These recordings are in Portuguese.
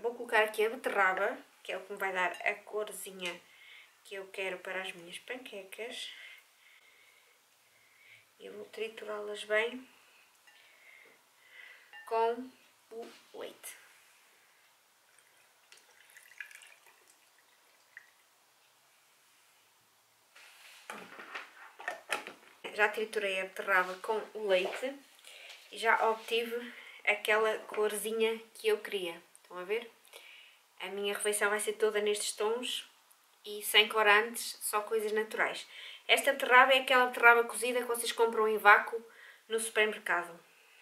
vou colocar aqui a beterraba, que é o que me vai dar a corzinha que eu quero para as minhas panquecas. E vou triturá-las bem com o leite. Já triturei a beterraba com o leite e já obtive aquela corzinha que eu queria. Estão a ver? A minha refeição vai ser toda nestes tons e sem corantes, só coisas naturais. Esta beterraba é aquela beterraba cozida que vocês compram em vácuo no supermercado.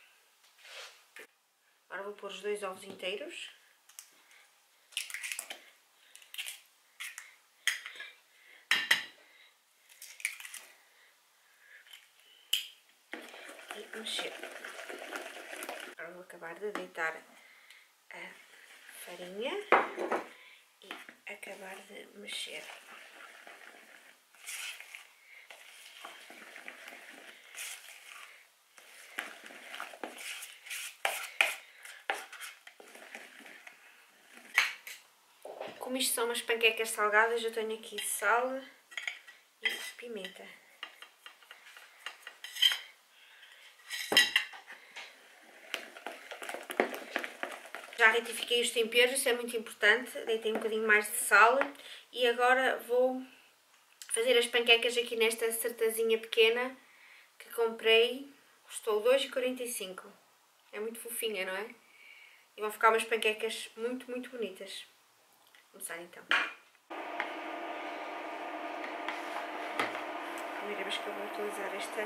Agora vou pôr os 2 ovos inteiros. E mexer. Agora vou acabar de deitar a farinha e acabar de mexer. Como isto são umas panquecas salgadas, eu tenho aqui sal e pimenta. Já retifiquei os temperos, isso é muito importante. Deitei um bocadinho mais de sal e agora vou fazer as panquecas aqui nesta sertazinha pequena que comprei. Custou 2,45. É muito fofinha, não é? E vão ficar umas panquecas muito, muito bonitas. Vamos começar então. Primeira vez que eu vou utilizar esta.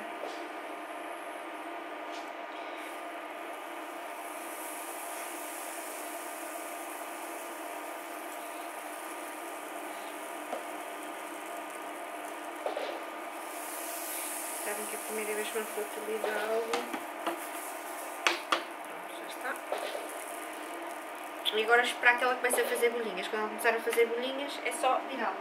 Sabem que a primeira vez que não foi utilizar algo. Pronto, já está. E agora esperar que ela comece a fazer bolinhas. Quando ela começar a fazer bolinhas, é só virá-la.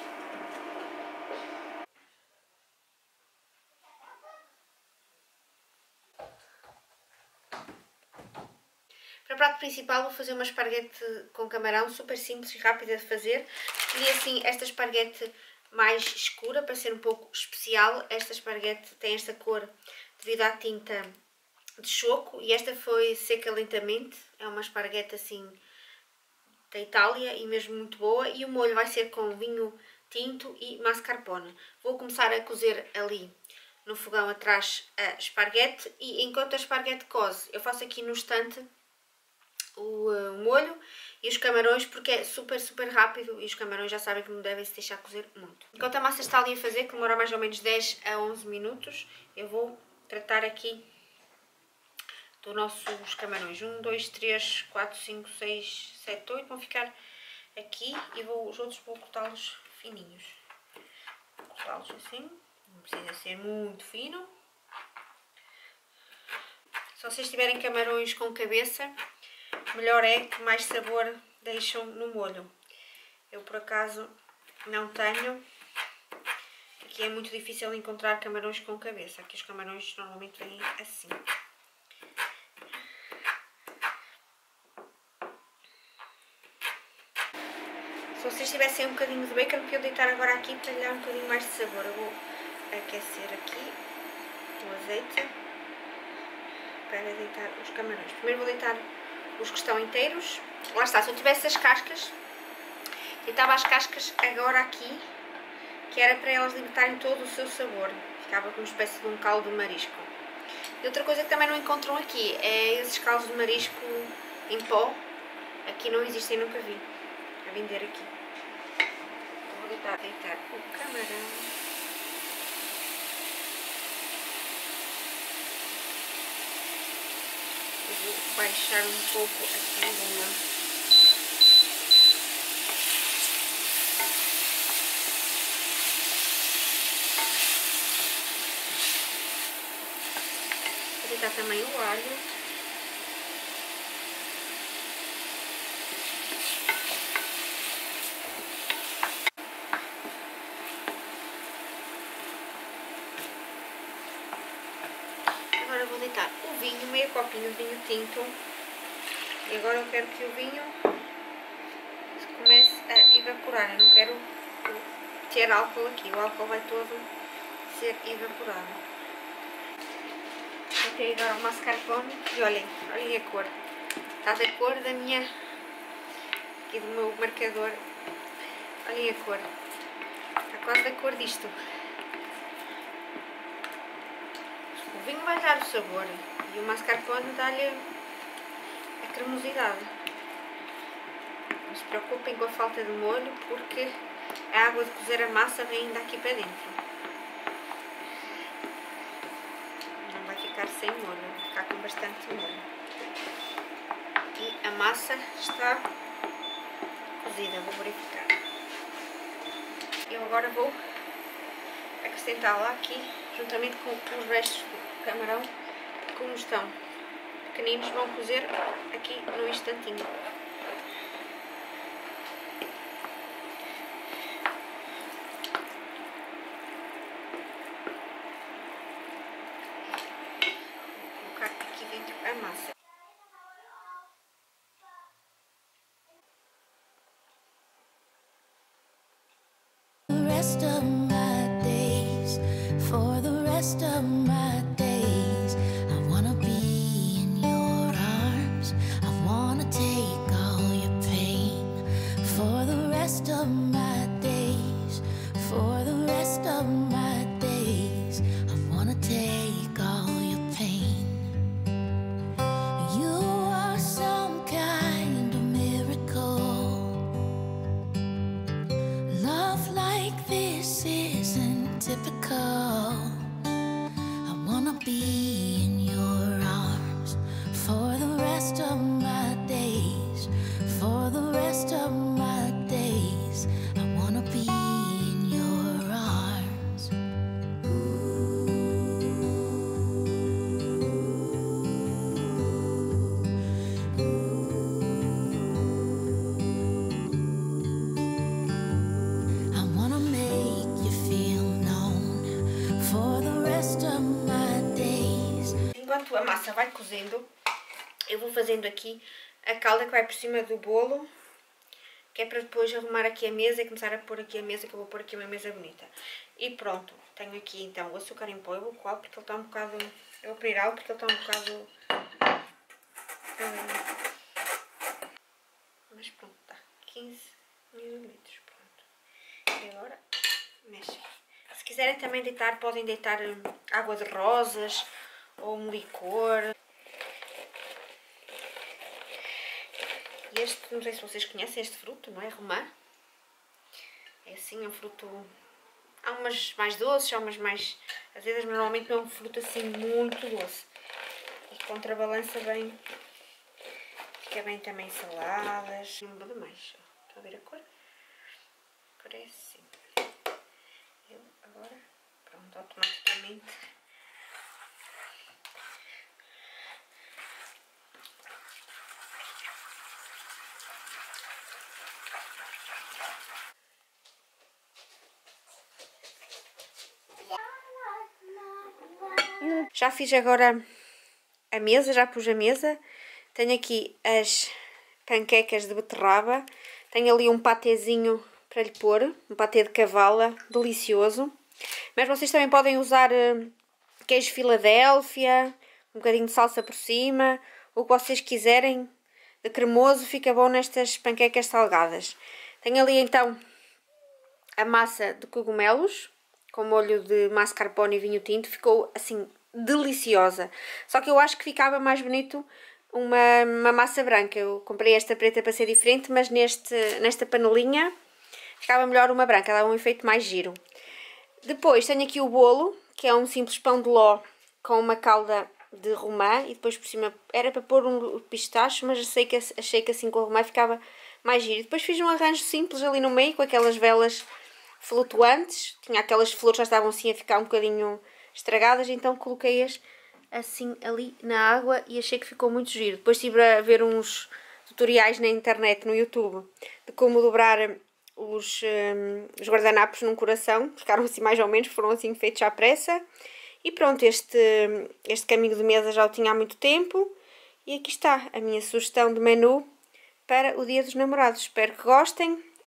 Para o prato principal vou fazer uma esparguete com camarão, super simples e rápida de fazer. Escolhi assim esta esparguete mais escura para ser um pouco especial. Esta esparguete tem esta cor devido à tinta de choco e esta foi seca lentamente. É uma esparguete assim da Itália e mesmo muito boa. E o molho vai ser com vinho tinto e mascarpone. Vou começar a cozer ali no fogão atrás a esparguete e enquanto a esparguete coze, eu faço aqui no estante o molho e os camarões porque é super, super rápido e os camarões já sabem que não devem se deixar cozer muito. Enquanto a massa está ali a fazer, que demora mais ou menos 10 a 11 minutos, eu vou tratar aqui dos nossos camarões. 1, 2, 3, 4, 5, 6, 7, 8 vão ficar aqui e os outros vou cortá-los fininhos. Vou cortá-los assim, não precisa ser muito fino. Se vocês tiverem camarões com cabeça, melhor é que mais sabor deixam no molho. Eu por acaso não tenho. Aqui é muito difícil encontrar camarões com cabeça. Aqui os camarões normalmente vêm assim. Se vocês tivessem um bocadinho de bacon, podiam deitar agora aqui para lhe dar um bocadinho mais de sabor. Eu vou aquecer aqui o azeite para deitar os camarões. Primeiro vou deitar os que estão inteiros. Lá está, se eu tivesse as cascas, deitava as cascas agora aqui, que era para elas libertarem todo o seu sabor. Ficava como uma espécie de um caldo de marisco. E outra coisa que também não encontram aqui é esses caldos de marisco em pó. Aqui não existem, nunca vi a vender aqui. Vou deitar o camarão. Eu vou baixar um pouco aqui uma. Vou deitar também o alho. Agora vou deitar o vinho, meio copinho de vinho tinto. E agora eu quero que o vinho a evaporar. Eu não quero ter álcool aqui, o álcool vai todo ser evaporado. Botei agora o mascarpone e olhem a cor. Está da cor da minha, aqui do meu marcador. Olhem a cor. Está quase da cor disto. O vinho vai dar o sabor e o mascarpone dá-lhe a cremosidade. Não se preocupem com a falta de molho, porque a água de cozer a massa vem ainda aqui para dentro. Não vai ficar sem molho, vai ficar com bastante molho. E a massa está cozida, vou verificar. Eu agora vou acrescentá-la aqui, juntamente com os restos do camarão, como estão pequeninos, vão cozer aqui no instantinho. Vou colocar aqui dentro a massa. Enquanto a massa vai cozendo, eu vou fazendo aqui a calda que vai por cima do bolo, que é para depois arrumar aqui a mesa e começar a pôr aqui a mesa, que eu vou pôr aqui uma mesa bonita. E pronto, tenho aqui então o açúcar em pó, eu vou coar porque ele está um bocado... Eu vou pedir algo porque ele está um bocado... mas pronto, está 15 mililitros, pronto. E agora, mexem. Se quiserem também deitar, podem deitar água de rosas ou um licor. E este, não sei se vocês conhecem este fruto, não é? Romã. É assim, é um fruto... Há umas mais doces, há umas mais azedas, mas normalmente não é um fruto assim muito doce. E contrabalança bem... Fica bem também saladas. Não muda mais. Estão a ver a cor? A cor é assim. Eu agora, pronto, automaticamente... Já fiz agora a mesa, já pus a mesa. Tenho aqui as panquecas de beterraba. Tenho ali um patezinho para lhe pôr, um patê de cavala, delicioso. Mas vocês também podem usar queijo Filadélfia, um bocadinho de salsa por cima, o que vocês quiserem de cremoso, fica bom nestas panquecas salgadas. Tenho ali então a massa de cogumelos, com molho de mascarpone e vinho tinto, ficou assim deliciosa. Só que eu acho que ficava mais bonito uma massa branca. Eu comprei esta preta para ser diferente, mas nesta panelinha ficava melhor uma branca, dava um efeito mais giro. Depois tenho aqui o bolo, que é um simples pão de ló com uma calda de romã, e depois por cima era para pôr um pistache, mas achei que assim com a romã ficava mais giro. Depois fiz um arranjo simples ali no meio, com aquelas velas flutuantes, tinha aquelas flores, já estavam assim a ficar um bocadinho estragadas, então coloquei-as assim ali na água e achei que ficou muito giro. Depois estive a ver uns tutoriais na internet, no YouTube, de como dobrar os guardanapos num coração. Ficaram assim mais ou menos, foram assim feitos à pressa. E pronto, este caminho de mesa já o tinha há muito tempo. E aqui está a minha sugestão de menu para o Dia dos Namorados. Espero que gostem.